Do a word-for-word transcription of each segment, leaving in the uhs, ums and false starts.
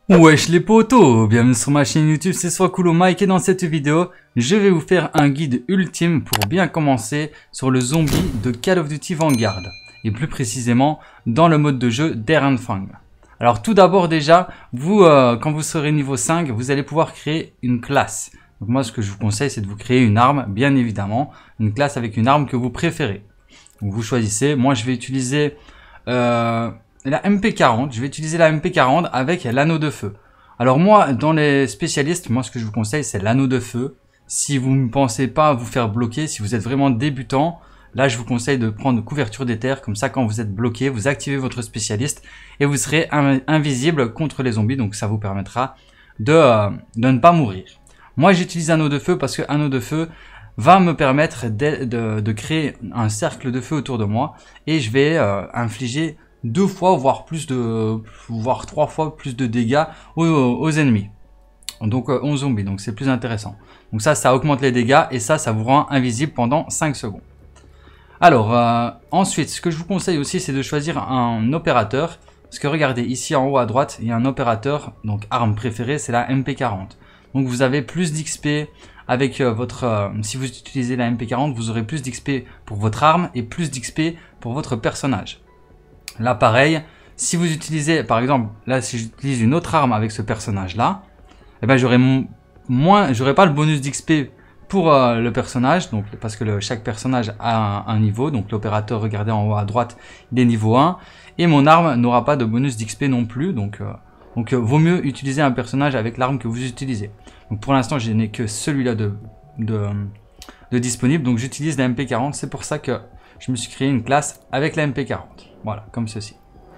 Wesh les potos, bienvenue sur ma chaîne YouTube, c'est Swakulo Mike et dans cette vidéo, je vais vous faire un guide ultime pour bien commencer sur le zombie de Call of Duty Vanguard et plus précisément dans le mode de jeu d'Ehrenfang. Alors tout d'abord déjà, vous euh, quand vous serez niveau cinq, vous allez pouvoir créer une classe. Donc moi ce que je vous conseille c'est de vous créer une arme, bien évidemment, une classe avec une arme que vous préférez. Donc vous choisissez, moi je vais utiliser... Euh, la M P quarante, je vais utiliser la M P quarante avec l'anneau de feu. Alors moi, dans les spécialistes, moi ce que je vous conseille, c'est l'anneau de feu. Si vous ne pensez pas vous faire bloquer, si vous êtes vraiment débutant, là je vous conseille de prendre couverture des terres. Comme ça, quand vous êtes bloqué, vous activez votre spécialiste et vous serez invisible contre les zombies. Donc ça vous permettra de, euh, de ne pas mourir. Moi j'utilise anneau de feu parce que anneau de feu va me permettre de, de, de créer un cercle de feu autour de moi. Et je vais euh, infliger deux fois voire plus de voire trois fois plus de dégâts aux, aux ennemis, donc euh, aux zombies, donc c'est plus intéressant. Donc ça ça augmente les dégâts et ça ça vous rend invisible pendant cinq secondes. Alors euh, ensuite ce que je vous conseille aussi c'est de choisir un opérateur, parce que regardez ici en haut à droite il y a un opérateur, donc arme préférée c'est la M P quarante. Donc vous avez plus d'X P avec euh, votre euh, si vous utilisez la M P quarante, vous aurez plus d'X P pour votre arme et plus d'X P pour votre personnage. Là pareil, si vous utilisez par exemple, là si j'utilise une autre arme avec ce personnage là, eh ben j'aurai moins, j'aurai pas le bonus d'X P pour euh, le personnage, donc parce que le, chaque personnage a un, un niveau, donc l'opérateur, regardez en haut à droite, il est niveau un, et mon arme n'aura pas de bonus d'X P non plus, donc, euh, donc euh, vaut mieux utiliser un personnage avec l'arme que vous utilisez. Donc pour l'instant je n'ai que celui-là de, de, de disponible, donc j'utilise la M P quarante, c'est pour ça que je me suis créé une classe avec la M P quarante. Voilà, comme ceci.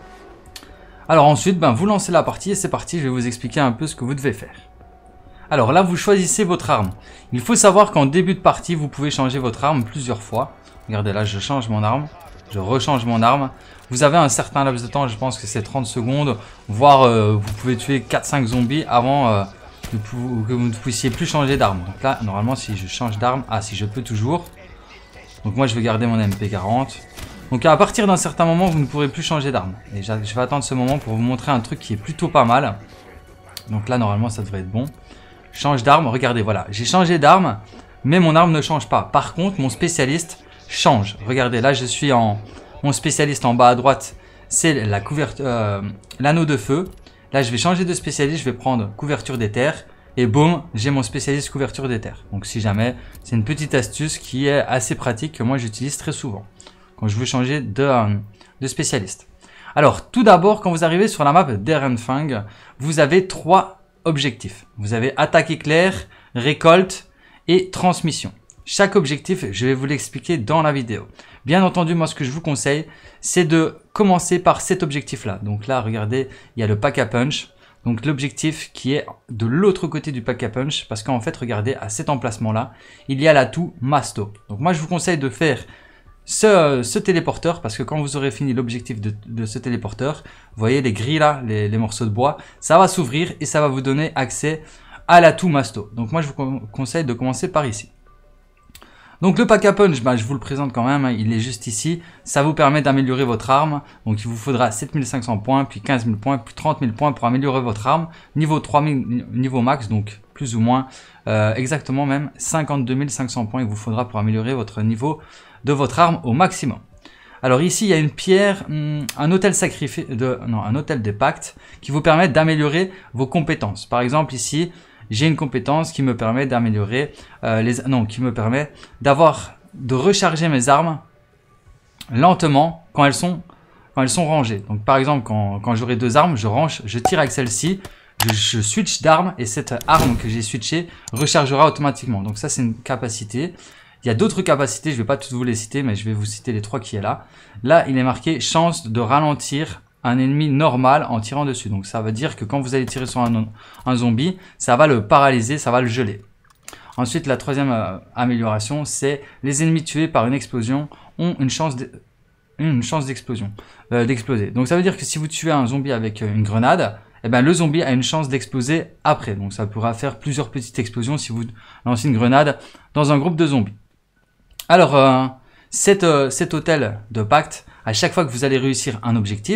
Alors ensuite, ben, vous lancez la partie et c'est parti, je vais vous expliquer un peu ce que vous devez faire. Alors là, vous choisissez votre arme. Il faut savoir qu'en début de partie, vous pouvez changer votre arme plusieurs fois. Regardez là, je change mon arme, je rechange mon arme. Vous avez un certain laps de temps, je pense que c'est trente secondes, voire euh, vous pouvez tuer quatre cinq zombies avant euh, de que vous ne puissiez plus changer d'arme. Donc là, normalement, si je change d'arme, ah si je peux toujours. Donc moi, je vais garder mon M P quarante. Donc à partir d'un certain moment, vous ne pourrez plus changer d'arme. Et je vais attendre ce moment pour vous montrer un truc qui est plutôt pas mal. Donc là, normalement, ça devrait être bon. Change d'arme, regardez, voilà. J'ai changé d'arme, mais mon arme ne change pas. Par contre, mon spécialiste change. Regardez, là, je suis en... Mon spécialiste en bas à droite, c'est la couverture, euh, l'anneau de feu. Là, je vais changer de spécialiste, je vais prendre couverture des terres. Et boum, j'ai mon spécialiste couverture des terres. Donc si jamais, c'est une petite astuce qui est assez pratique que moi, j'utilise très souvent quand je veux changer de, euh, de spécialiste. Alors, tout d'abord, quand vous arrivez sur la map d'Ehrenfang, vous avez trois objectifs. Vous avez attaque éclair, récolte et transmission. Chaque objectif, je vais vous l'expliquer dans la vidéo. Bien entendu, moi, ce que je vous conseille, c'est de commencer par cet objectif-là. Donc là, regardez, il y a le pack à punch. Donc l'objectif qui est de l'autre côté du pack à punch, parce qu'en fait, regardez, à cet emplacement-là, il y a l'atout Masto. Donc moi, je vous conseille de faire Ce, ce téléporteur, parce que quand vous aurez fini l'objectif de, de ce téléporteur, vous voyez les grilles là, les, les morceaux de bois, ça va s'ouvrir et ça va vous donner accès à l'atout Masto. Donc moi je vous conseille de commencer par ici. Donc le pack à punch, bah, je vous le présente quand même, hein, il est juste ici. Ça vous permet d'améliorer votre arme. Donc il vous faudra sept mille cinq cents points, puis quinze mille points, puis trente mille points pour améliorer votre arme. Niveau trois mille, niveau max, donc plus ou moins, euh, exactement même cinquante-deux mille cinq cents points il vous faudra pour améliorer votre niveau de votre arme au maximum. Alors ici il y a une pierre, un hôtel sacrifié, de, non un hôtel des pactes qui vous permet d'améliorer vos compétences. Par exemple ici j'ai une compétence qui me permet d'améliorer euh, les, non qui me permet d'avoir de recharger mes armes lentement quand elles sont quand elles sont rangées. Donc par exemple quand, quand j'aurai deux armes, je range, je tire avec celle-ci, je, je switch d'arme et cette arme que j'ai switchée rechargera automatiquement. Donc ça c'est une capacité. Il y a d'autres capacités, je ne vais pas toutes vous les citer, mais je vais vous citer les trois qui est là. Là, il est marqué chance de ralentir un ennemi normal en tirant dessus. Donc ça veut dire que quand vous allez tirer sur un, un zombie, ça va le paralyser, ça va le geler. Ensuite, la troisième euh, amélioration, c'est les ennemis tués par une explosion ont une chance de, une chance d'explosion, euh, d'exploser. Donc ça veut dire que si vous tuez un zombie avec une grenade, eh ben, le zombie a une chance d'exploser après. Donc ça pourra faire plusieurs petites explosions si vous lancez une grenade dans un groupe de zombies. Alors, euh, cet, euh, cet hôtel de pacte, à chaque fois que vous allez réussir un objectif,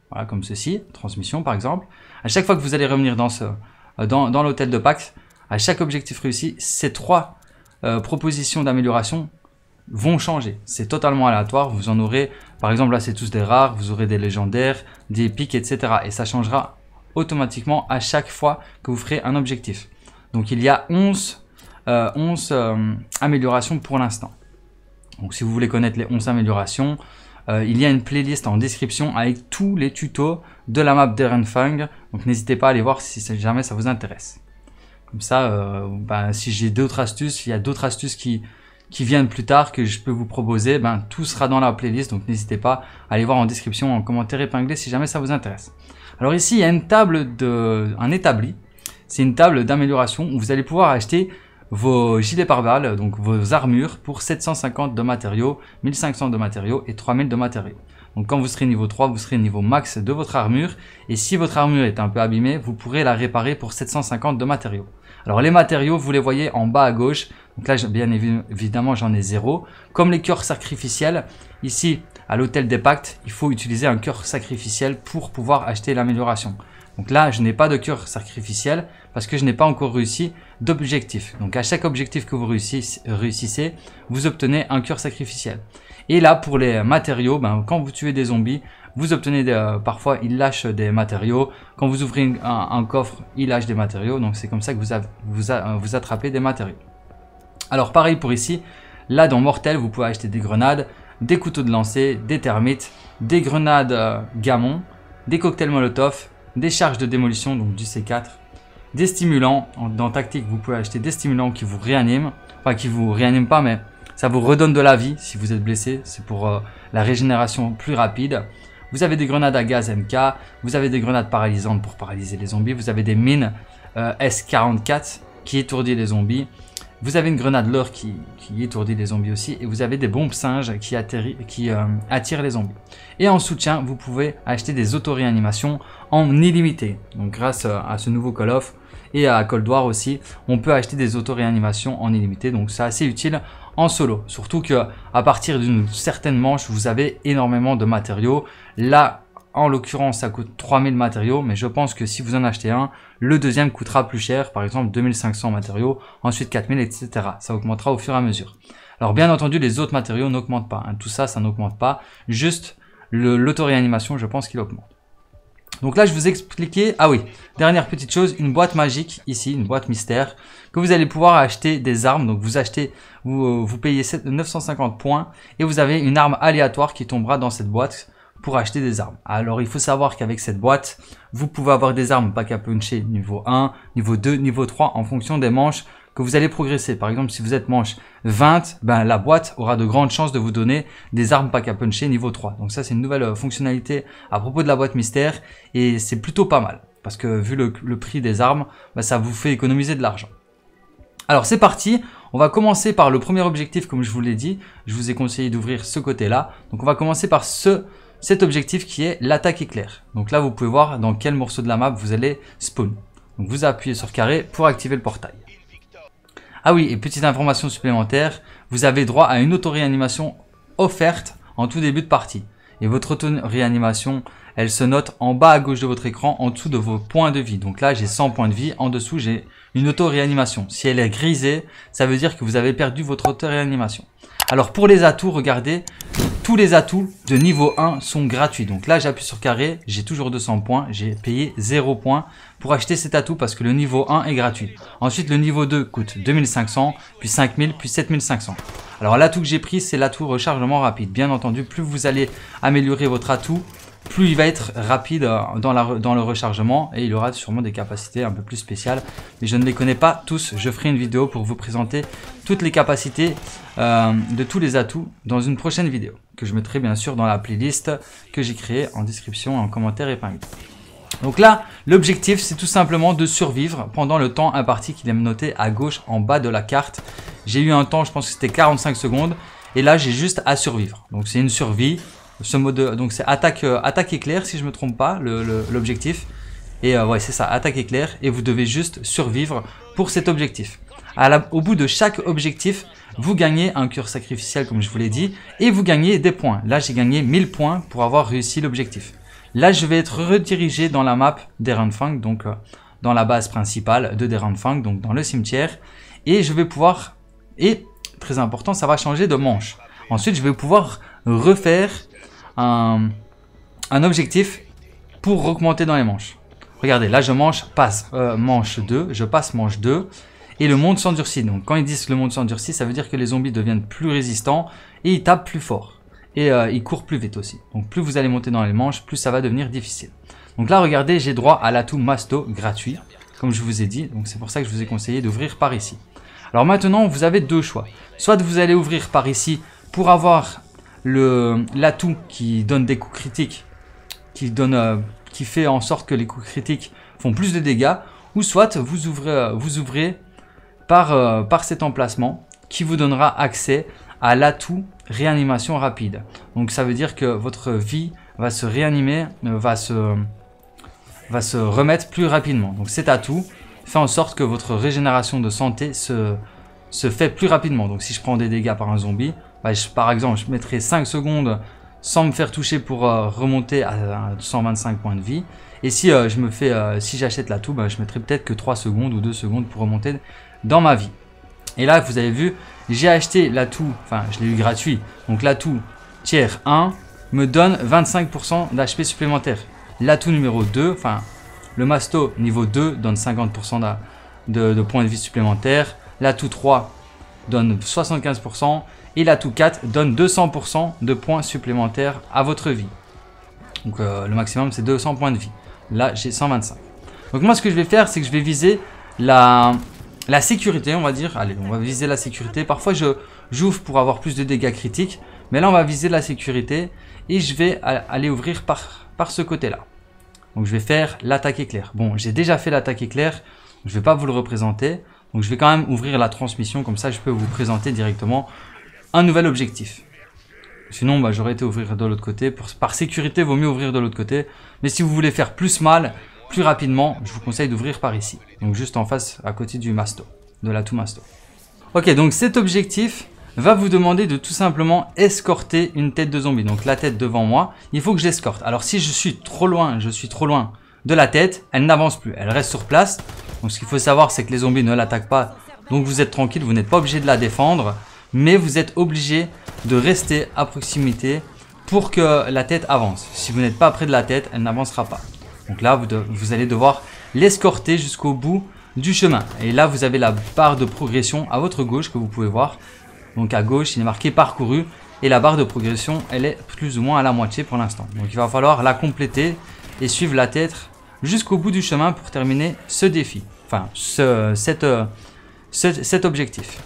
voilà, comme ceci, transmission par exemple. À chaque fois que vous allez revenir dans, ce, dans, dans l'hôtel de Pâques, à chaque objectif réussi, ces trois euh, propositions d'amélioration vont changer. C'est totalement aléatoire. Vous en aurez, par exemple là c'est tous des rares, vous aurez des légendaires, des épiques, et cetera. Et ça changera automatiquement à chaque fois que vous ferez un objectif. Donc il y a onze, euh, onze euh, améliorations pour l'instant. Donc si vous voulez connaître les onze améliorations, euh, il y a une playlist en description avec tous les tutos de la map d'Erenfang. Donc n'hésitez pas à aller voir si jamais ça vous intéresse. Comme ça, euh, bah, si j'ai d'autres astuces, il y a d'autres astuces qui, qui viennent plus tard que je peux vous proposer, ben, tout sera dans la playlist. Donc n'hésitez pas à aller voir en description, en commentaire épinglé si jamais ça vous intéresse. Alors ici, il y a une table de, un établi. C'est une table d'amélioration où vous allez pouvoir acheter vos gilets pare-balles, donc vos armures pour sept cent cinquante de matériaux, mille cinq cents de matériaux et trois mille de matériaux. Donc quand vous serez niveau trois, vous serez niveau max de votre armure. Et si votre armure est un peu abîmée, vous pourrez la réparer pour sept cent cinquante de matériaux. Alors les matériaux, vous les voyez en bas à gauche. Donc là, bien évidemment, j'en ai zéro. Comme les cœurs sacrificiels, ici, à l'hôtel des pactes, il faut utiliser un cœur sacrificiel pour pouvoir acheter l'amélioration. Donc là, je n'ai pas de cœur sacrificiel parce que je n'ai pas encore réussi d'objectif. Donc à chaque objectif que vous réussissez, vous obtenez un cœur sacrificiel. Et là, pour les matériaux, ben, quand vous tuez des zombies, vous obtenez des, euh, parfois, ils lâchent des matériaux. Quand vous ouvrez une, un, un coffre, ils lâchent des matériaux. Donc c'est comme ça que vous, avez, vous, a, vous attrapez des matériaux. Alors pareil pour ici, là dans Mortel, vous pouvez acheter des grenades, des couteaux de lancer, des termites, des grenades euh, gamon, des cocktails molotov, des charges de démolition, donc du C quatre, des stimulants. Dans tactique, vous pouvez acheter des stimulants qui vous réaniment, enfin qui vous réaniment pas, mais ça vous redonne de la vie si vous êtes blessé. C'est pour euh, la régénération plus rapide. Vous avez des grenades à gaz M K, vous avez des grenades paralysantes pour paralyser les zombies, vous avez des mines euh, S quarante-quatre qui étourdit les zombies. Vous avez une grenade leurre qui, qui étourdit les zombies aussi. Et vous avez des bombes singes qui, atterri, qui euh, attirent les zombies. Et en soutien, vous pouvez acheter des auto-réanimations en illimité. Donc grâce à ce nouveau Call of et à Cold War aussi, on peut acheter des auto-réanimations en illimité. Donc c'est assez utile en solo. Surtout que à partir d'une certaine manche, vous avez énormément de matériaux. Là, en l'occurrence, ça coûte trois mille matériaux, mais je pense que si vous en achetez un, le deuxième coûtera plus cher, par exemple deux mille cinq cents matériaux, ensuite quatre mille, et cetera. Ça augmentera au fur et à mesure. Alors bien entendu, les autres matériaux n'augmentent pas, hein. Tout ça, ça n'augmente pas. Juste l'auto-réanimation, je pense qu'il augmente. Donc là, je vous ai expliqué, ah oui, dernière petite chose, une boîte magique ici, une boîte mystère, que vous allez pouvoir acheter des armes. Donc vous achetez, vous, vous payez neuf cent cinquante points et vous avez une arme aléatoire qui tombera dans cette boîte pour acheter des armes. Alors il faut savoir qu'avec cette boîte, vous pouvez avoir des armes pack à puncher niveau un, niveau deux, niveau trois en fonction des manches que vous allez progresser. Par exemple, si vous êtes manche vingt, ben, la boîte aura de grandes chances de vous donner des armes pack à puncher niveau trois. Donc ça, c'est une nouvelle fonctionnalité à propos de la boîte mystère et c'est plutôt pas mal parce que vu le, le prix des armes, ben, ça vous fait économiser de l'argent. Alors c'est parti, on va commencer par le premier objectif comme je vous l'ai dit. Je vous ai conseillé d'ouvrir ce côté-là. Donc on va commencer par ce cet objectif qui est l'attaque éclair. Donc là, vous pouvez voir dans quel morceau de la map vous allez spawn. Donc vous appuyez sur carré pour activer le portail. Ah oui, et petite information supplémentaire, vous avez droit à une auto-réanimation offerte en tout début de partie. Et votre auto-réanimation, elle se note en bas à gauche de votre écran, en dessous de vos points de vie. Donc là, j'ai cent points de vie, en dessous, j'ai une auto-réanimation. Si elle est grisée, ça veut dire que vous avez perdu votre auto-réanimation. Alors pour les atouts, regardez, tous les atouts de niveau un sont gratuits. Donc là, j'appuie sur carré, j'ai toujours deux cents points, j'ai payé zéro points pour acheter cet atout parce que le niveau un est gratuit. Ensuite, le niveau deux coûte deux mille cinq cents, puis cinq mille, puis sept mille cinq cents. Alors l'atout que j'ai pris, c'est l'atout rechargement rapide. Bien entendu, plus vous allez améliorer votre atout, plus il va être rapide dans, la, dans le rechargement et il aura sûrement des capacités un peu plus spéciales. Mais je ne les connais pas tous. Je ferai une vidéo pour vous présenter toutes les capacités euh, de tous les atouts dans une prochaine vidéo que je mettrai bien sûr dans la playlist que j'ai créée en description et en commentaire épinglé. Donc là, l'objectif, c'est tout simplement de survivre pendant le temps imparti qu'il est noté à gauche en bas de la carte. J'ai eu un temps, je pense que c'était quarante-cinq secondes. Et là, j'ai juste à survivre. Donc c'est une survie. Ce mode, donc c'est attaque, euh, attaque éclair si je me trompe pas, l'objectif. Et euh, ouais, c'est ça, attaque éclair. Et vous devez juste survivre pour cet objectif. À la, au bout de chaque objectif, vous gagnez un cœur sacrificiel comme je vous l'ai dit. Et vous gagnez des points. Là, j'ai gagné mille points pour avoir réussi l'objectif. Là, je vais être redirigé dans la map d'Erenfang, donc euh, dans la base principale de d'Erenfang, donc dans le cimetière. Et je vais pouvoir, et très important, ça va changer de manche. Ensuite, je vais pouvoir refaire un, un objectif pour augmenter dans les manches. Regardez, là, je mange, passe euh, manche deux, je passe manche deux. Et le monde s'endurcit. Donc quand ils disent que le monde s'endurcit, ça veut dire que les zombies deviennent plus résistants et ils tapent plus fort. Et euh, ils courent plus vite aussi. Donc plus vous allez monter dans les manches, plus ça va devenir difficile. Donc là, regardez, j'ai droit à l'atout Masto gratuit, comme je vous ai dit. Donc c'est pour ça que je vous ai conseillé d'ouvrir par ici. Alors maintenant, vous avez deux choix. Soit vous allez ouvrir par ici pour avoir le l'atout qui donne des coups critiques, qui, donne, euh, qui fait en sorte que les coups critiques font plus de dégâts. Ou soit vous ouvrez... Euh, vous ouvrez Par, euh, par cet emplacement qui vous donnera accès à l'atout réanimation rapide. Donc ça veut dire que votre vie va se réanimer, euh, va, se, va se remettre plus rapidement. Donc cet atout fait en sorte que votre régénération de santé se, se fait plus rapidement. Donc si je prends des dégâts par un zombie, bah, je, par exemple je mettrai cinq secondes sans me faire toucher pour euh, remonter à, à cent vingt-cinq points de vie. Et si euh, je me fais, euh, si j'achète l'atout, bah, je mettrai peut-être que trois secondes ou deux secondes pour remonter dans ma vie. Et là, vous avez vu, j'ai acheté l'atout, enfin, je l'ai eu gratuit. Donc l'atout tiers un me donne vingt-cinq pour cent d'H P supplémentaire. L'atout numéro deux, enfin, le Masto niveau deux donne cinquante pour cent de, de, de points de vie supplémentaires. L'atout trois donne soixante-quinze pour cent. Et l'atout quatre donne deux cents pour cent de points supplémentaires à votre vie. Donc euh, le maximum, c'est deux cents points de vie. Là, j'ai cent vingt-cinq. Donc moi, ce que je vais faire, c'est que je vais viser la... La sécurité, on va dire. Allez, on va viser la sécurité. Parfois, je j'ouvre pour avoir plus de dégâts critiques. Mais là, on va viser la sécurité. Et je vais aller ouvrir par, par ce côté-là. Donc, je vais faire l'attaque éclair. Bon, j'ai déjà fait l'attaque éclair. Je ne vais pas vous le représenter. Donc, je vais quand même ouvrir la transmission. Comme ça, je peux vous présenter directement un nouvel objectif. Sinon, bah, j'aurais été ouvrir de l'autre côté. Pour, par sécurité, il vaut mieux ouvrir de l'autre côté. Mais si vous voulez faire plus mal... plus rapidement, je vous conseille d'ouvrir par ici. Donc juste en face, à côté du Masto, de l'atout Masto. Ok, donc cet objectif va vous demander de tout simplement escorter une tête de zombie. Donc la tête devant moi, il faut que je l'escorte. Alors si je suis trop loin, je suis trop loin de la tête, elle n'avance plus, elle reste sur place. Donc ce qu'il faut savoir, c'est que les zombies ne l'attaquent pas. Donc vous êtes tranquille, vous n'êtes pas obligé de la défendre. Mais vous êtes obligé de rester à proximité pour que la tête avance. Si vous n'êtes pas près de la tête, elle n'avancera pas. Donc là, vous, de, vous allez devoir l'escorter jusqu'au bout du chemin. Et là, vous avez la barre de progression à votre gauche que vous pouvez voir. Donc à gauche, il est marqué parcouru. Et la barre de progression, elle est plus ou moins à la moitié pour l'instant. Donc il va falloir la compléter et suivre la tête jusqu'au bout du chemin pour terminer ce défi. Enfin, ce, cette, ce, cet objectif.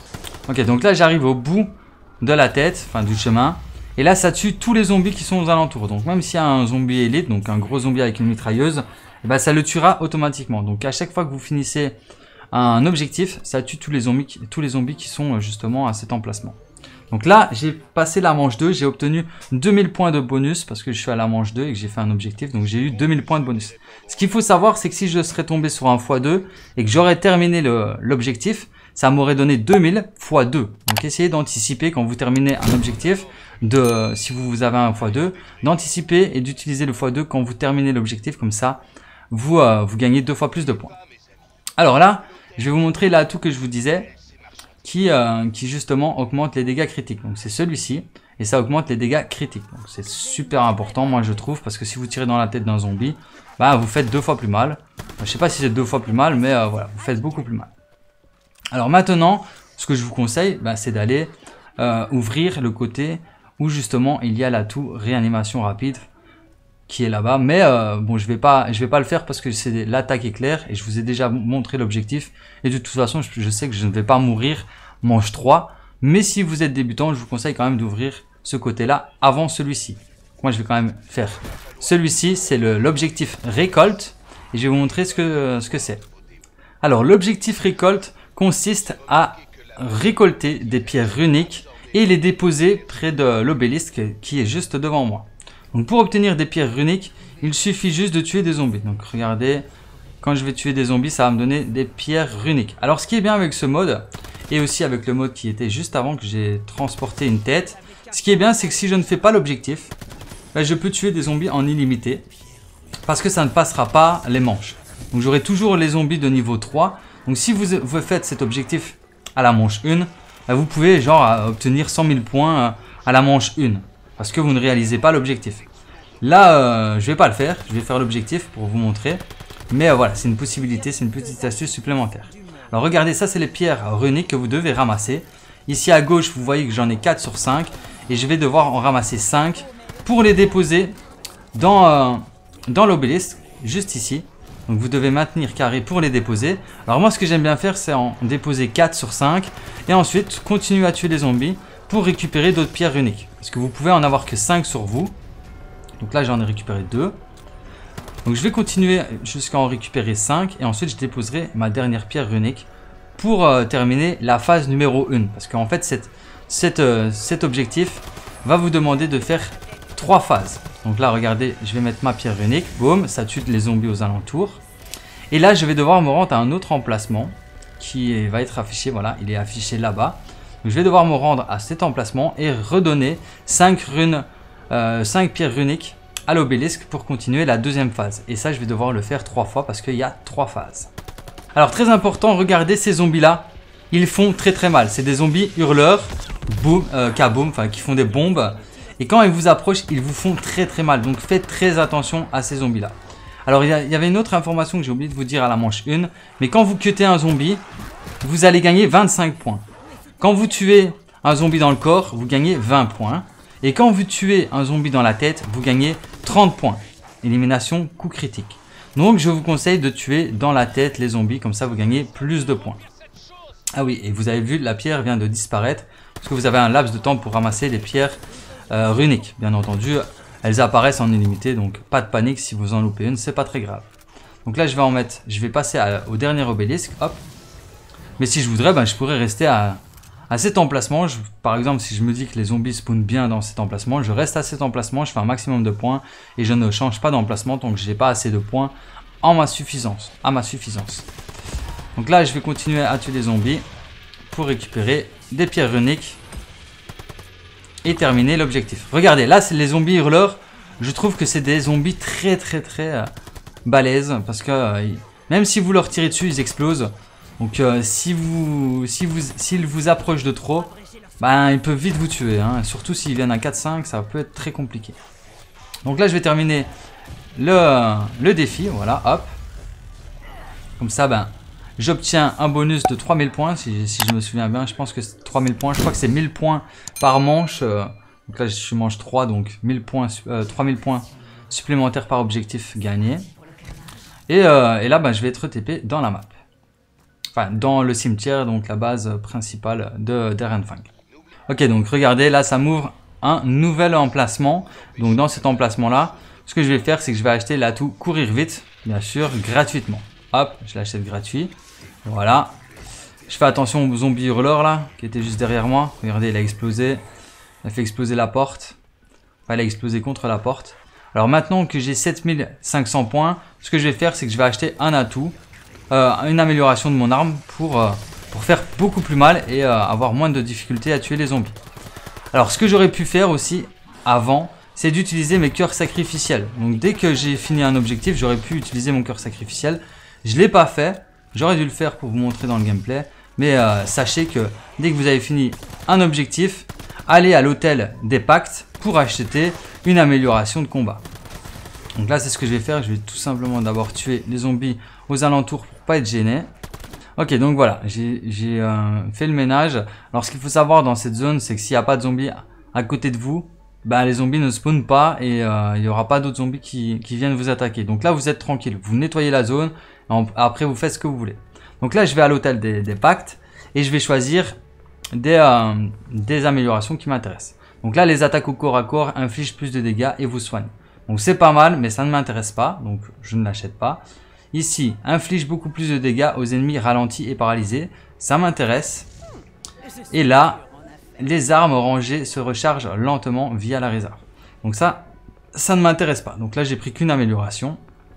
Ok, donc là, j'arrive au bout de la tête, enfin du chemin. Et là, ça tue tous les zombies qui sont aux alentours. Donc même s'il y a un zombie élite, donc un gros zombie avec une mitrailleuse, eh ben, ça le tuera automatiquement. Donc à chaque fois que vous finissez un objectif, ça tue tous les zombies, tous les zombies qui sont justement à cet emplacement. Donc là, j'ai passé la manche deux, j'ai obtenu deux mille points de bonus parce que je suis à la manche deux et que j'ai fait un objectif. Donc j'ai eu deux mille points de bonus. Ce qu'il faut savoir, c'est que si je serais tombé sur un fois deux et que j'aurais terminé l'objectif, ça m'aurait donné deux mille fois deux. Donc essayez d'anticiper quand vous terminez un objectif, de, si vous avez un fois deux, d'anticiper et d'utiliser le fois deux quand vous terminez l'objectif. Comme ça, vous, euh, vous gagnez deux fois plus de points. Alors là, je vais vous montrer l'atout que je vous disais, qui, euh, qui justement augmente les dégâts critiques. Donc c'est celui-ci, et ça augmente les dégâts critiques. Donc c'est super important, moi je trouve, parce que si vous tirez dans la tête d'un zombie, bah, vous faites deux fois plus mal. Je sais pas si c'est deux fois plus mal, mais euh, voilà, vous faites beaucoup plus mal. Alors maintenant, ce que je vous conseille, bah, c'est d'aller euh, ouvrir le côté où justement il y a l'atout réanimation rapide qui est là-bas. Mais euh, bon, je vais pas, je vais pas le faire parce que c'est l'attaque éclair et je vous ai déjà montré l'objectif. Et de toute façon, je, je sais que je ne vais pas mourir manche trois. Mais si vous êtes débutant, je vous conseille quand même d'ouvrir ce côté-là avant celui-ci. Moi, je vais quand même faire celui-ci, c'est l'objectif récolte. Et je vais vous montrer ce que, ce que c'est. Alors, l'objectif récolte consiste à récolter des pierres runiques et les déposer près de l'obélisque qui est juste devant moi. Donc pour obtenir des pierres runiques, il suffit juste de tuer des zombies. Donc regardez, quand je vais tuer des zombies, ça va me donner des pierres runiques. Alors ce qui est bien avec ce mode, et aussi avec le mode qui était juste avant que j'ai transporté une tête, ce qui est bien c'est que si je ne fais pas l'objectif, là, je peux tuer des zombies en illimité. Parce que ça ne passera pas les manches. Donc j'aurai toujours les zombies de niveau trois. Donc si vous, vous faites cet objectif à la manche un, là, vous pouvez genre obtenir cent mille points à la manche un. Parce que vous ne réalisez pas l'objectif. Là, euh, je vais pas le faire. Je vais faire l'objectif pour vous montrer. Mais euh, voilà, c'est une possibilité, c'est une petite astuce supplémentaire. Alors regardez, ça c'est les pierres runiques que vous devez ramasser. Ici à gauche, vous voyez que j'en ai quatre sur cinq. Et je vais devoir en ramasser cinq pour les déposer dans, euh, dans l'obélisque, juste ici. Donc vous devez maintenir carré pour les déposer. Alors moi ce que j'aime bien faire, c'est en déposer quatre sur cinq. Et ensuite continuer à tuer les zombies pour récupérer d'autres pierres runiques. Parce que vous pouvez en avoir que cinq sur vous. Donc là j'en ai récupéré deux. Donc je vais continuer jusqu'à en récupérer cinq. Et ensuite je déposerai ma dernière pierre runique pour euh, terminer la phase numéro un. Parce qu'en fait cette, cette, euh, cet objectif va vous demander de faire trois phases. Donc là regardez, je vais mettre ma pierre runique. Boum, ça tue les zombies aux alentours. Et là je vais devoir me rendre à un autre emplacement qui va être affiché. Voilà, il est affiché là-bas. Je vais devoir me rendre à cet emplacement et redonner cinq runes, euh, cinq pierres runiques à l'obélisque pour continuer la deuxième phase. Et ça, je vais devoir le faire trois fois parce qu'il y a trois phases. Alors, très important, regardez ces zombies-là. Ils font très très mal. C'est des zombies hurleurs, boom, euh, kaboom, enfin qui font des bombes. Et quand ils vous approchent, ils vous font très très mal. Donc, faites très attention à ces zombies-là. Alors, il y, y avait une autre information que j'ai oublié de vous dire à la manche un. Mais quand vous cuttez un zombie, vous allez gagner vingt-cinq points. Quand vous tuez un zombie dans le corps, vous gagnez vingt points. Et quand vous tuez un zombie dans la tête, vous gagnez trente points. Élimination coup critique. Donc je vous conseille de tuer dans la tête les zombies, comme ça vous gagnez plus de points. Ah oui, et vous avez vu, la pierre vient de disparaître, parce que vous avez un laps de temps pour ramasser les pierres euh, runiques. Bien entendu, elles apparaissent en illimité, donc pas de panique si vous en loupez une, c'est pas très grave. Donc là je vais en mettre, je vais passer à, au dernier obélisque, hop. Mais si je voudrais, ben, je pourrais rester à... à cet emplacement. Je, par exemple, si je me dis que les zombies spawnent bien dans cet emplacement, je reste à cet emplacement, je fais un maximum de points et je ne change pas d'emplacement tant que je n'ai pas assez de points en ma suffisance, à ma suffisance. Donc là, je vais continuer à tuer les zombies pour récupérer des pierres runiques et terminer l'objectif. Regardez, là, c'est les zombies hurleurs. Je trouve que c'est des zombies très très très euh, balèzes parce que euh, même si vous leur tirez dessus, ils explosent. Donc euh, si vous, si vous, s'ils vous approchent de trop, ben, ils peuvent vite vous tuer. Hein. Surtout s'ils viennent à quatre cinq, ça peut être très compliqué. Donc là, je vais terminer le, le défi. Voilà, hop. Comme ça, ben, j'obtiens un bonus de trois mille points. Si, si je me souviens bien, je pense que c'est trois mille points. Je crois que c'est mille points par manche. Euh, donc là, je suis manche trois, donc mille points, euh, trois mille points supplémentaires par objectif gagné. Et, euh, et là, ben, je vais être T P dans la map. Enfin, dans le cimetière, donc la base principale de d'Erenfang. Ok, donc regardez, là ça m'ouvre un nouvel emplacement. Donc dans cet emplacement-là, ce que je vais faire, c'est que je vais acheter l'atout courir vite, bien sûr, gratuitement. Hop, je l'achète gratuit. Voilà. Je fais attention au zombie hurleur là, qui était juste derrière moi. Regardez, il a explosé. Il a fait exploser la porte. Enfin, il a explosé contre la porte. Alors maintenant que j'ai sept mille cinq cents points, ce que je vais faire, c'est que je vais acheter un atout. Euh, une amélioration de mon arme pour, euh, pour faire beaucoup plus mal et euh, avoir moins de difficultés à tuer les zombies. Alors ce que j'aurais pu faire aussi avant, c'est d'utiliser mes cœurs sacrificiels. Donc dès que j'ai fini un objectif, j'aurais pu utiliser mon cœur sacrificiel. Je ne l'ai pas fait, j'aurais dû le faire pour vous montrer dans le gameplay. Mais euh, sachez que dès que vous avez fini un objectif, allez à l'hôtel des pactes pour acheter une amélioration de combat. Donc là c'est ce que je vais faire, je vais tout simplement d'abord tuer les zombies aux alentours pour pas être gêné. Ok, donc voilà, j'ai euh, fait le ménage. Alors ce qu'il faut savoir dans cette zone, c'est que s'il n'y a pas de zombies à côté de vous, ben, les zombies ne spawnent pas et euh, il n'y aura pas d'autres zombies qui, qui viennent vous attaquer. Donc là vous êtes tranquille, vous nettoyez la zone, et en, après vous faites ce que vous voulez. Donc là je vais à l'hôtel des, des pactes et je vais choisir des, euh, des améliorations qui m'intéressent. Donc là les attaques au corps à corps infligent plus de dégâts et vous soignent. Donc c'est pas mal, mais ça ne m'intéresse pas, donc je ne l'achète pas. Ici, inflige beaucoup plus de dégâts aux ennemis ralentis et paralysés, ça m'intéresse. Et là, les armes rangées se rechargent lentement via la réserve. Donc ça, ça ne m'intéresse pas. Donc là, j'ai pris qu'une amélioration.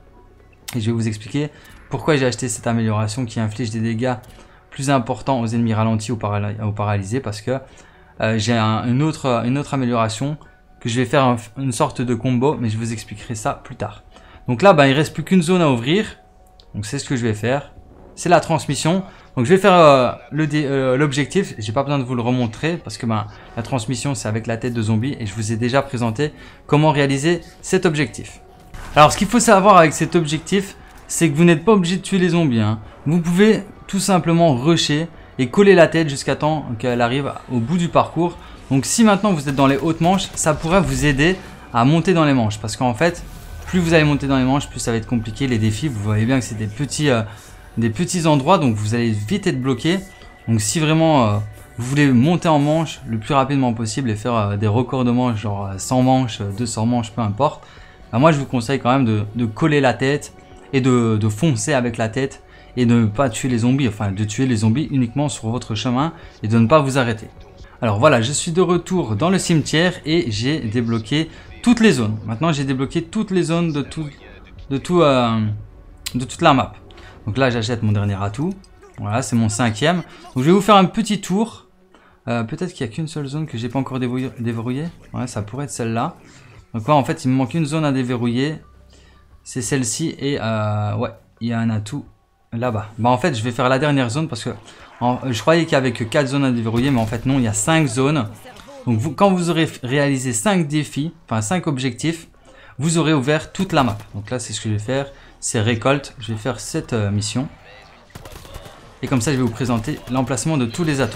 Et je vais vous expliquer pourquoi j'ai acheté cette amélioration qui inflige des dégâts plus importants aux ennemis ralentis ou, paral ou paralysés. Parce que euh, j'ai un, une, autre, une autre amélioration que je vais faire un, une sorte de combo, mais je vous expliquerai ça plus tard. Donc là, bah, il reste plus qu'une zone à ouvrir. Donc c'est ce que je vais faire. C'est la transmission. Donc je vais faire euh, l'objectif. Euh, J'ai pas besoin de vous le remontrer parce que bah, la transmission c'est avec la tête de zombie et je vous ai déjà présenté comment réaliser cet objectif. Alors ce qu'il faut savoir avec cet objectif, c'est que vous n'êtes pas obligé de tuer les zombies. Hein. Vous pouvez tout simplement rusher et coller la tête jusqu'à temps qu'elle arrive au bout du parcours. Donc si maintenant vous êtes dans les hautes manches, ça pourrait vous aider à monter dans les manches. Parce qu'en fait, plus vous allez monter dans les manches, plus ça va être compliqué. Les défis, vous voyez bien que c'est des petits, euh, des petits endroits, donc vous allez vite être bloqué. Donc si vraiment euh, vous voulez monter en manche le plus rapidement possible et faire euh, des records de manches, genre cent manches, deux cents manches, peu importe. Bah moi je vous conseille quand même de, de coller la tête et de, de foncer avec la tête et de ne pas tuer les zombies, enfin de tuer les zombies uniquement sur votre chemin et de ne pas vous arrêter. Alors voilà, je suis de retour dans le cimetière et j'ai débloqué toutes les zones. Maintenant j'ai débloqué toutes les zones de, tout, de, tout, euh, de toute la map. Donc là j'achète mon dernier atout. Voilà, c'est mon cinquième. Donc je vais vous faire un petit tour. Euh, Peut-être qu'il n'y a qu'une seule zone que j'ai pas encore déverrouillée. Ouais, ça pourrait être celle-là. Donc là, en fait, il me manque une zone à déverrouiller. C'est celle-ci et euh, ouais, il y a un atout là-bas. Bah en fait, je vais faire la dernière zone parce que en, je croyais qu'il n'y avait que quatre zones à déverrouiller, mais en fait non, il y a cinq zones. Donc vous, quand vous aurez réalisé cinq défis, enfin cinq objectifs, vous aurez ouvert toute la map. Donc là, c'est ce que je vais faire, c'est récolte. Je vais faire cette euh, mission. Et comme ça, je vais vous présenter l'emplacement de tous les atouts.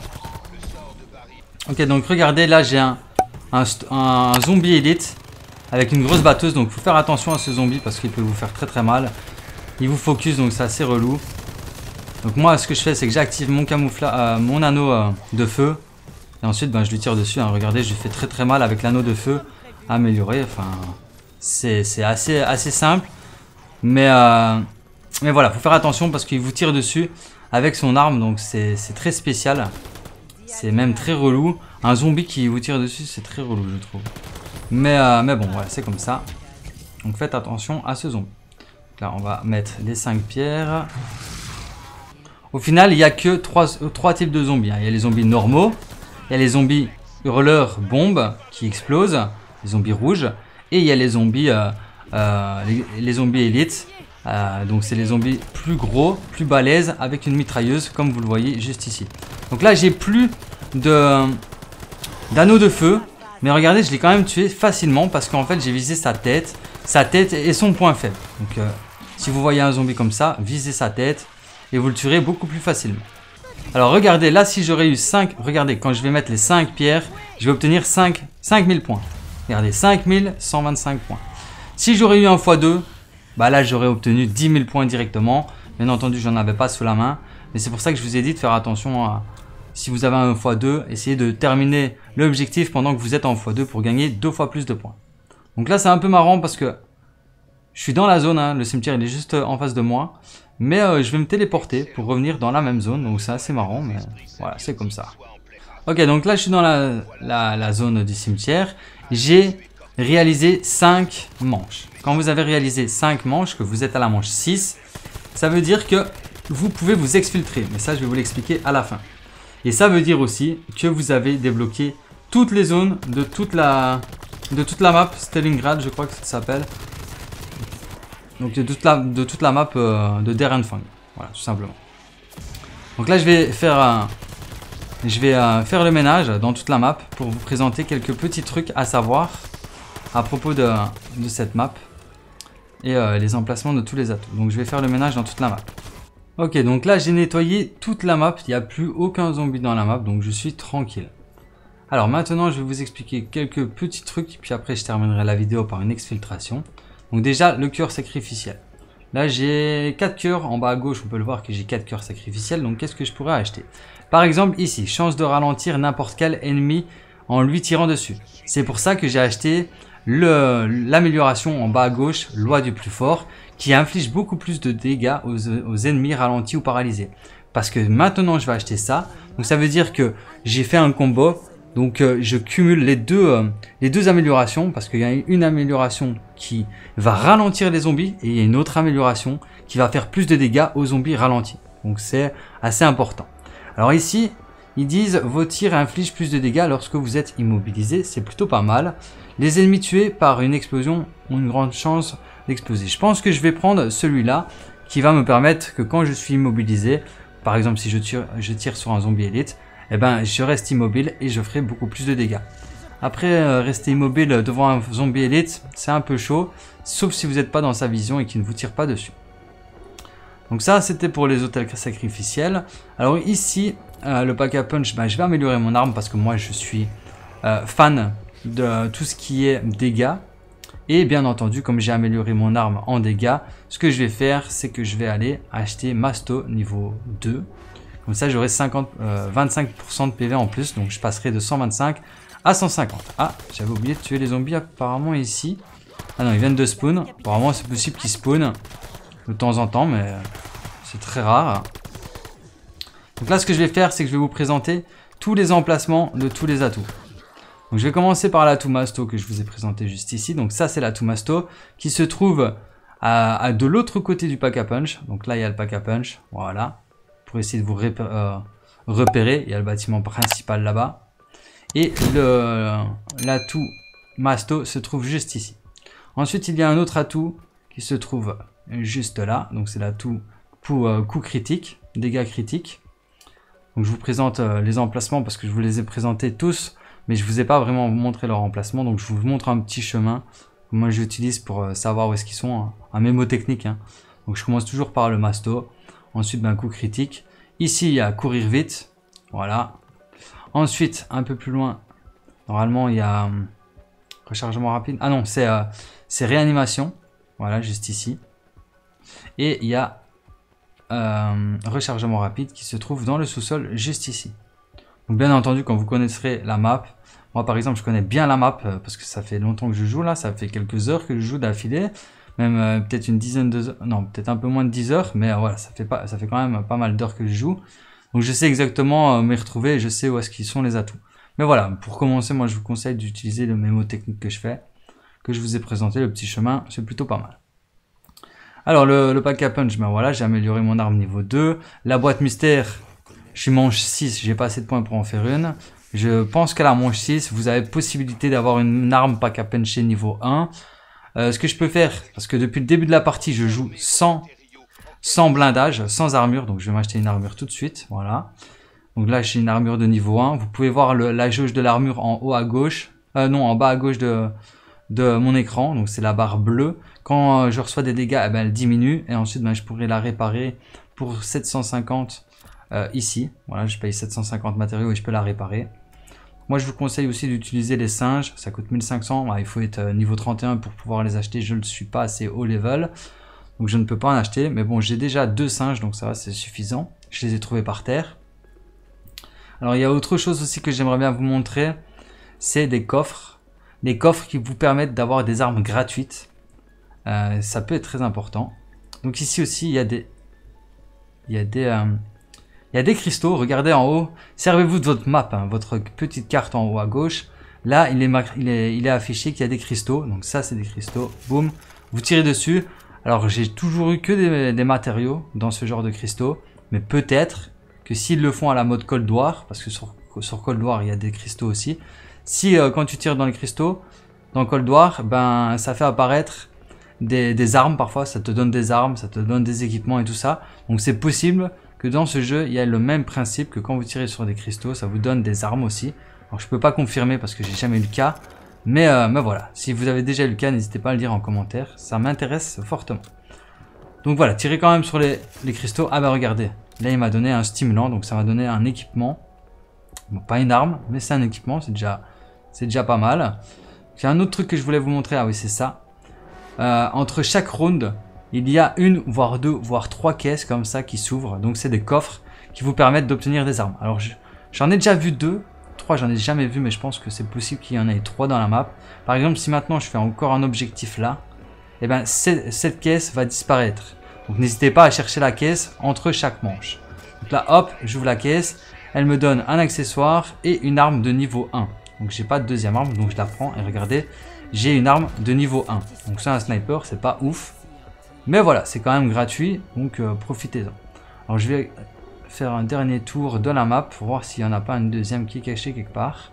Ok, donc regardez, là j'ai un, un, un zombie élite avec une grosse batteuse. Donc il faut faire attention à ce zombie parce qu'il peut vous faire très très mal. Il vous focus, donc c'est assez relou. Donc moi, ce que je fais, c'est que j'active mon camouflage, euh, mon anneau euh, de feu. Et ensuite, ben, je lui tire dessus. Hein. Regardez, je lui fais très très mal avec l'anneau de feu amélioré. Enfin, c'est assez, assez simple. Mais, euh, mais voilà, il faut faire attention parce qu'il vous tire dessus avec son arme. Donc c'est très spécial. C'est même très relou. Un zombie qui vous tire dessus, c'est très relou, je trouve. Mais, euh, mais bon, voilà, c'est comme ça. Donc faites attention à ce zombie. Donc là, on va mettre les cinq pierres. Au final, il n'y a que trois types de zombies. Il y a les zombies normaux. Il y a les zombies hurleurs bombes qui explosent. Les zombies rouges. Et il y a les zombies, euh, euh, les, les zombies élites. Euh, donc c'est les zombies plus gros, plus balèzes avec une mitrailleuse comme vous le voyez juste ici. Donc là j'ai plus de d'anneau de feu, mais regardez, je l'ai quand même tué facilement parce qu'en fait j'ai visé sa tête, sa tête et son point faible. Donc euh, si vous voyez un zombie comme ça, visez sa tête et vous le tuerez beaucoup plus facilement. Alors regardez, là si j'aurais eu cinq, regardez, quand je vais mettre les cinq pierres, je vais obtenir cinq mille points. Regardez, cinq mille cent vingt-cinq points. Si j'aurais eu un fois deux, bah là j'aurais obtenu dix mille points directement. Bien entendu, j'en avais pas sous la main. Mais c'est pour ça que je vous ai dit de faire attention à... Si vous avez un fois deux, essayez de terminer l'objectif pendant que vous êtes en fois deux pour gagner deux fois plus de points. Donc là c'est un peu marrant parce que je suis dans la zone, hein, le cimetière il est juste en face de moi. Mais euh, je vais me téléporter pour revenir dans la même zone. Donc c'est assez marrant, mais voilà, c'est comme ça. Ok, donc là je suis dans la, la, la zone du cimetière. J'ai réalisé cinq manches. Quand vous avez réalisé cinq manches, que vous êtes à la manche six, ça veut dire que vous pouvez vous exfiltrer. Mais ça, je vais vous l'expliquer à la fin. Et ça veut dire aussi que vous avez débloqué toutes les zones de toute la, de toute la map Stalingrad, je crois que ça s'appelle. Donc de toute la, de toute la map euh, de Der Anfang. Voilà, tout simplement. Donc là, je vais faire, euh, je vais, euh, faire le ménage dans toute la map pour vous présenter quelques petits trucs à savoir à propos de, de cette map. Et euh, les emplacements de tous les atouts. Donc je vais faire le ménage dans toute la map. Ok, donc là j'ai nettoyé toute la map. Il n'y a plus aucun zombie dans la map, donc je suis tranquille. Alors maintenant je vais vous expliquer quelques petits trucs. Puis après je terminerai la vidéo par une exfiltration. Donc déjà le cœur sacrificiel. Là j'ai quatre cœurs. En bas à gauche on peut le voir que j'ai quatre cœurs sacrificiels. Donc qu'est-ce que je pourrais acheter? Par exemple ici, chance de ralentir n'importe quel ennemi en lui tirant dessus. C'est pour ça que j'ai acheté l'amélioration en bas à gauche, loi du plus fort, qui inflige beaucoup plus de dégâts aux, aux ennemis ralentis ou paralysés. Parce que maintenant je vais acheter ça, donc ça veut dire que j'ai fait un combo, donc euh, je cumule les deux, euh, les deux améliorations, parce qu'il y a une amélioration qui va ralentir les zombies, et il y a une autre amélioration qui va faire plus de dégâts aux zombies ralentis. Donc c'est assez important. Alors ici, Ils disent vos tirs infligent plus de dégâts lorsque vous êtes immobilisé. C'est plutôt pas mal. Les ennemis tués par une explosion ont une grande chance d'exploser. Je pense que je vais prendre celui-là qui va me permettre que quand je suis immobilisé, par exemple si je tire, je tire sur un zombie élite, eh ben, je reste immobile et je ferai beaucoup plus de dégâts. Après, euh, rester immobile devant un zombie élite, c'est un peu chaud, sauf si vous n'êtes pas dans sa vision et qu'il ne vous tire pas dessus. Donc ça, c'était pour les hôtels sacrificiels. Alors ici, euh, le pack à punch, ben, je vais améliorer mon arme parce que moi, je suis euh, fan de tout ce qui est dégâts. Et bien entendu, comme j'ai amélioré mon arme en dégâts, ce que je vais faire, c'est que je vais aller acheter Masto niveau deux. Comme ça, j'aurai euh, vingt-cinq pour cent de P V en plus. Donc, je passerai de cent vingt-cinq à cent cinquante. Ah, j'avais oublié de tuer les zombies apparemment ici. Ah non, ils viennent de spawn. Apparemment, c'est possible qu'ils spawnent de temps en temps, mais c'est très rare. Donc là, ce que je vais faire, c'est que je vais vous présenter tous les emplacements de tous les atouts. Donc, je vais commencer par l'atout Masto que je vous ai présenté juste ici. Donc, ça, c'est l'atout Masto qui se trouve à, à de l'autre côté du pack à punch. Donc là, il y a le pack à punch. Voilà. Pour essayer de vous euh, repérer, il y a le bâtiment principal là-bas. Et l'atout Masto se trouve juste ici. Ensuite, il y a un autre atout qui se trouve juste là. Donc, c'est l'atout pour euh, coup critique, dégâts critiques. Donc, je vous présente euh, les emplacements parce que je vous les ai présentés tous. Mais je ne vous ai pas vraiment montré leur emplacement. Donc, je vous montre un petit chemin que moi j'utilise pour euh, savoir où est-ce qu'ils sont. Hein. Un mémo technique. Hein. Donc, je commence toujours par le Masto. Ensuite, ben, coup critique. Ici, il y a courir vite. Voilà. Ensuite, un peu plus loin, normalement, il y a hum, rechargement rapide. Ah non, c'est euh, réanimation. Voilà, juste ici. Et il y a euh, rechargement rapide qui se trouve dans le sous-sol, juste ici. Donc, bien entendu, quand vous connaîtrez la map, moi, par exemple, je connais bien la map euh, parce que ça fait longtemps que je joue là. Ça fait quelques heures que je joue d'affilée. Même euh, peut-être une dizaine de heures, non, peut-être un peu moins de dix heures, mais euh, voilà, ça fait, pas, ça fait quand même pas mal d'heures que je joue. Donc je sais exactement euh, m'y retrouver et je sais où est-ce qu'ils sont les atouts. Mais voilà, pour commencer, moi je vous conseille d'utiliser le mémo technique que je fais, que je vous ai présenté, le petit chemin, c'est plutôt pas mal. Alors le, le pack à punch, ben voilà, j'ai amélioré mon arme niveau deux. La boîte mystère, je suis manche six, j'ai pas assez de points pour en faire une. Je pense qu'à la manche six, vous avez possibilité d'avoir une arme pack à puncher niveau un. Euh, ce que je peux faire, parce que depuis le début de la partie, je joue sans, sans blindage, sans armure. Donc, je vais m'acheter une armure tout de suite. Voilà. Donc là, j'ai une armure de niveau un. Vous pouvez voir le, la jauge de l'armure en haut à gauche. Euh, non, en bas à gauche de, de mon écran. Donc, c'est la barre bleue. Quand euh, je reçois des dégâts, eh ben, elle diminue. Et ensuite, ben, je pourrai la réparer pour sept cent cinquante euh, ici. Voilà, je paye sept cent cinquante matériaux et je peux la réparer. Moi, je vous conseille aussi d'utiliser les singes. Ça coûte mille cinq cents. Ouais, il faut être niveau trente et un pour pouvoir les acheter. Je ne suis pas assez haut level. Donc, je ne peux pas en acheter. Mais bon, j'ai déjà deux singes. Donc, ça va, c'est suffisant. Je les ai trouvés par terre. Alors, il y a autre chose aussi que j'aimerais bien vous montrer. C'est des coffres. Des coffres qui vous permettent d'avoir des armes gratuites. Euh, ça peut être très important. Donc, ici aussi, il y a des... Il y a des... Euh, Il y a des cristaux, regardez en haut, servez-vous de votre map, hein, votre petite carte en haut à gauche. Là, il est, il est, il est affiché qu'il y a des cristaux, donc ça c'est des cristaux, boum, vous tirez dessus. Alors j'ai toujours eu que des, des matériaux dans ce genre de cristaux, mais peut-être que s'ils le font à la mode Cold War, parce que sur, sur Cold War il y a des cristaux aussi, si euh, quand tu tires dans les cristaux, dans Cold War, ben ça fait apparaître des, des armes parfois, ça te donne des armes, ça te donne des équipements et tout ça, donc c'est possible que dans ce jeu, il y a le même principe que quand vous tirez sur des cristaux, ça vous donne des armes aussi. Alors je peux pas confirmer parce que j'ai jamais eu le cas, mais, euh, mais voilà, si vous avez déjà eu le cas, n'hésitez pas à le dire en commentaire, ça m'intéresse fortement. Donc voilà, tirez quand même sur les, les cristaux. Ah bah regardez, là il m'a donné un stimulant, donc ça m'a donné un équipement. Bon, pas une arme, mais c'est un équipement, c'est déjà, c'est déjà pas mal. J'ai un autre truc que je voulais vous montrer, ah oui c'est ça. Euh, entre chaque round, il y a une, voire deux, voire trois caisses comme ça qui s'ouvrent. Donc c'est des coffres qui vous permettent d'obtenir des armes. Alors j'en ai déjà vu deux, trois j'en ai jamais vu, mais je pense que c'est possible qu'il y en ait trois dans la map. Par exemple, si maintenant je fais encore un objectif là, et ben cette caisse va disparaître. Donc n'hésitez pas à chercher la caisse entre chaque manche. Donc là hop, j'ouvre la caisse, elle me donne un accessoire et une arme de niveau un. Donc j'ai pas de deuxième arme, donc je la prends et regardez, j'ai une arme de niveau un. Donc c'est un sniper, c'est pas ouf. Mais voilà, c'est quand même gratuit, donc euh, profitez-en. Alors je vais faire un dernier tour de la map pour voir s'il n'y en a pas une deuxième qui est cachée quelque part.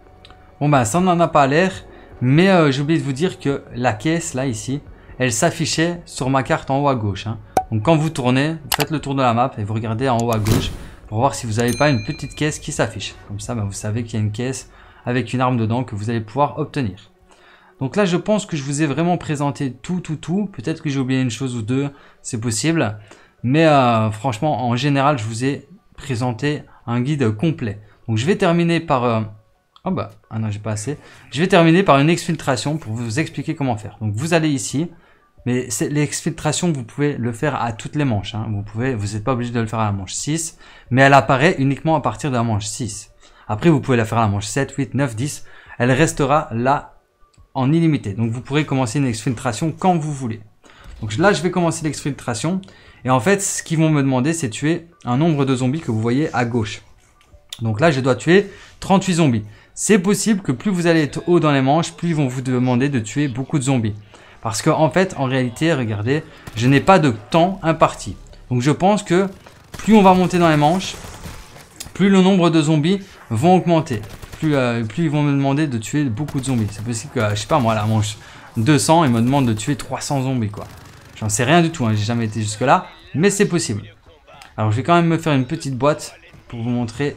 Bon bah ça n'en a pas l'air, mais euh, j'ai oublié de vous dire que la caisse là ici, elle s'affichait sur ma carte en haut à gauche. Hein. Donc quand vous tournez, vous faites le tour de la map et vous regardez en haut à gauche pour voir si vous n'avez pas une petite caisse qui s'affiche. Comme ça, bah, vous savez qu'il y a une caisse avec une arme dedans que vous allez pouvoir obtenir. Donc là, je pense que je vous ai vraiment présenté tout, tout, tout. Peut-être que j'ai oublié une chose ou deux, c'est possible. Mais euh, franchement, en général, je vous ai présenté un guide complet. Donc je vais terminer par... Euh, Oh bah, ah non, j'ai pas assez. Je vais terminer par une exfiltration pour vous expliquer comment faire. Donc vous allez ici, mais l'exfiltration, vous pouvez le faire à toutes les manches. Hein. Vous pouvez, vous n'êtes pas obligé de le faire à la manche six, mais elle apparaît uniquement à partir de la manche six. Après, vous pouvez la faire à la manche sept, huit, neuf, dix. Elle restera là en illimité. Donc vous pourrez commencer une exfiltration quand vous voulez. Donc là, je vais commencer l'exfiltration. Et en fait, ce qu'ils vont me demander, c'est de tuer un nombre de zombies que vous voyez à gauche. Donc là, je dois tuer trente-huit zombies. C'est possible que plus vous allez être haut dans les manches, plus ils vont vous demander de tuer beaucoup de zombies. Parce qu'en en fait, en réalité, regardez, je n'ai pas de temps imparti. Donc je pense que plus on va monter dans les manches, plus le nombre de zombies vont augmenter. Plus, euh, plus ils vont me demander de tuer beaucoup de zombies. C'est possible que, euh, je sais pas moi, la manche deux cents, ils me demandent de tuer trois cents zombies, quoi. J'en sais rien du tout, hein, j'ai jamais été jusque là, mais c'est possible. Alors je vais quand même me faire une petite boîte pour vous montrer.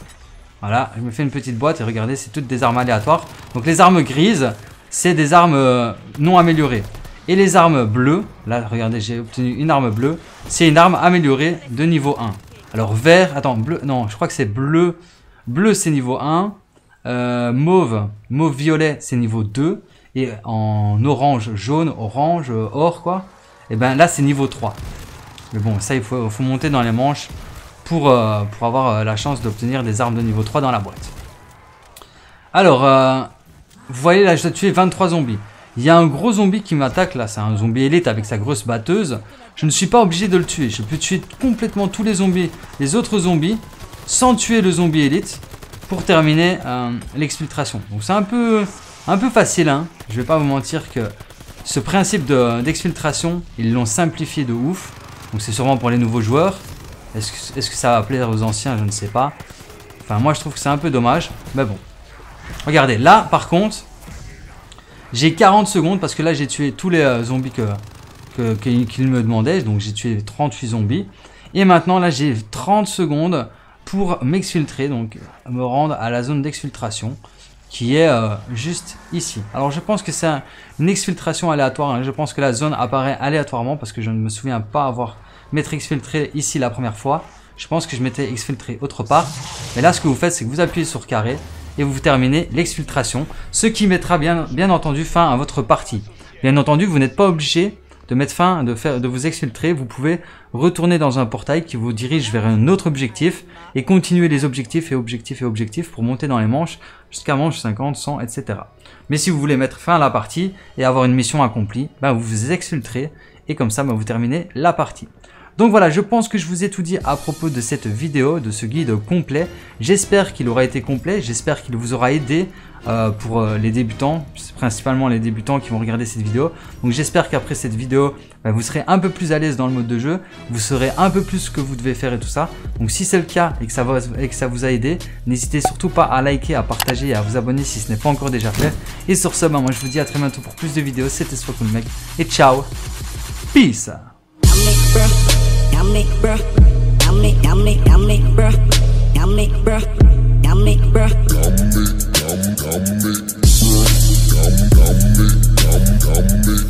Voilà, je me fais une petite boîte et regardez, c'est toutes des armes aléatoires. Donc les armes grises, c'est des armes euh, non améliorées. Et les armes bleues, là regardez, j'ai obtenu une arme bleue, c'est une arme améliorée de niveau un. Alors vert, attends, bleu, non, je crois que c'est bleu. Bleu c'est niveau un, euh, mauve, mauve violet c'est niveau deux. Et en orange, jaune, orange, or quoi, et ben là c'est niveau trois. Mais bon, ça il faut, faut monter dans les manches. Pour, euh, pour avoir euh, la chance d'obtenir des armes de niveau trois dans la boîte. Alors, euh, vous voyez là, je dois tuer vingt-trois zombies. Il y a un gros zombie qui m'attaque là, c'est un zombie élite avec sa grosse batteuse. Je ne suis pas obligé de le tuer, je peux tuer complètement tous les zombies, les autres zombies, sans tuer le zombie élite, pour terminer euh, l'exfiltration. Donc c'est un peu, un peu facile, hein. Je vais pas vous mentir que ce principe d'exfiltration, ils l'ont simplifié de ouf. Donc c'est sûrement pour les nouveaux joueurs. Est-ce que, est-ce que ça va plaire aux anciens? Je ne sais pas. Enfin, moi, je trouve que c'est un peu dommage. Mais bon. Regardez, là, par contre, j'ai quarante secondes parce que là, j'ai tué tous les euh, zombies que, que, que, qu'il me demandait. Donc, j'ai tué trente-huit zombies. Et maintenant, là, j'ai trente secondes pour m'exfiltrer. Donc, me rendre à la zone d'exfiltration qui est euh, juste ici. Alors, je pense que c'est un, une exfiltration aléatoire. Hein. Je pense que la zone apparaît aléatoirement parce que je ne me souviens pas avoir... m'être exfiltré ici la première fois. Je pense que je m'étais exfiltré autre part. Mais là, ce que vous faites, c'est que vous appuyez sur carré et vous terminez l'exfiltration. Ce qui mettra bien, bien entendu fin à votre partie. Bien entendu, vous n'êtes pas obligé de mettre fin, de, faire, de vous exfiltrer. Vous pouvez retourner dans un portail qui vous dirige vers un autre objectif et continuer les objectifs et objectifs et objectifs pour monter dans les manches jusqu'à manche cinquante, cent, et cetera. Mais si vous voulez mettre fin à la partie et avoir une mission accomplie, ben vous vous exfiltrez et comme ça, ben vous terminez la partie. Donc voilà, je pense que je vous ai tout dit à propos de cette vidéo, de ce guide complet. J'espère qu'il aura été complet, j'espère qu'il vous aura aidé euh, pour euh, les débutants, principalement les débutants qui vont regarder cette vidéo. Donc j'espère qu'après cette vidéo, bah, vous serez un peu plus à l'aise dans le mode de jeu, vous saurez un peu plus ce que vous devez faire et tout ça. Donc si c'est le cas et que ça, va, et que ça vous a aidé, n'hésitez surtout pas à liker, à partager et à vous abonner si ce n'est pas encore déjà fait. Et sur ce, bah, moi je vous dis à très bientôt pour plus de vidéos, c'était SwakCoolMec et ciao, peace. Yummy, bruh. Yummy, yummy, yummy, bruh. Yummy, bruh. Yummy, bruh. Yummy, yum, yummy, bruh. Yum, yummy, yum, yummy.